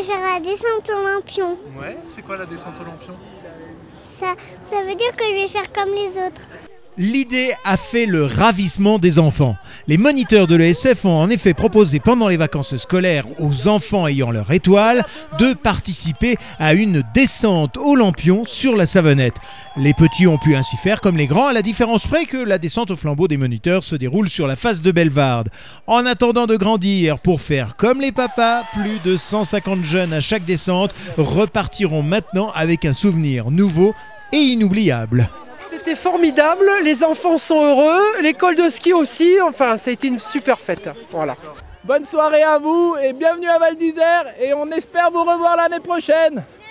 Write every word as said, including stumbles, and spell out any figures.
vais faire la descente au lampion. Ouais, c'est quoi la descente au lampion? Ça, ça veut dire que je vais faire comme les autres. L'idée a fait le ravissement des enfants. Les moniteurs de l'E S F ont en effet proposé pendant les vacances scolaires aux enfants ayant leur étoile de participer à une descente au lampion sur la Savonnette. Les petits ont pu ainsi faire comme les grands, à la différence près que la descente au flambeau des moniteurs se déroule sur la face de Bellevarde. En attendant de grandir pour faire comme les papas, plus de cent cinquante jeunes à chaque descente repartiront maintenant avec un souvenir nouveau et inoubliable. C'était formidable, les enfants sont heureux, l'école de ski aussi, enfin ça a été une super fête. Voilà. Bonne soirée à vous et bienvenue à Val d'Isère et on espère vous revoir l'année prochaine.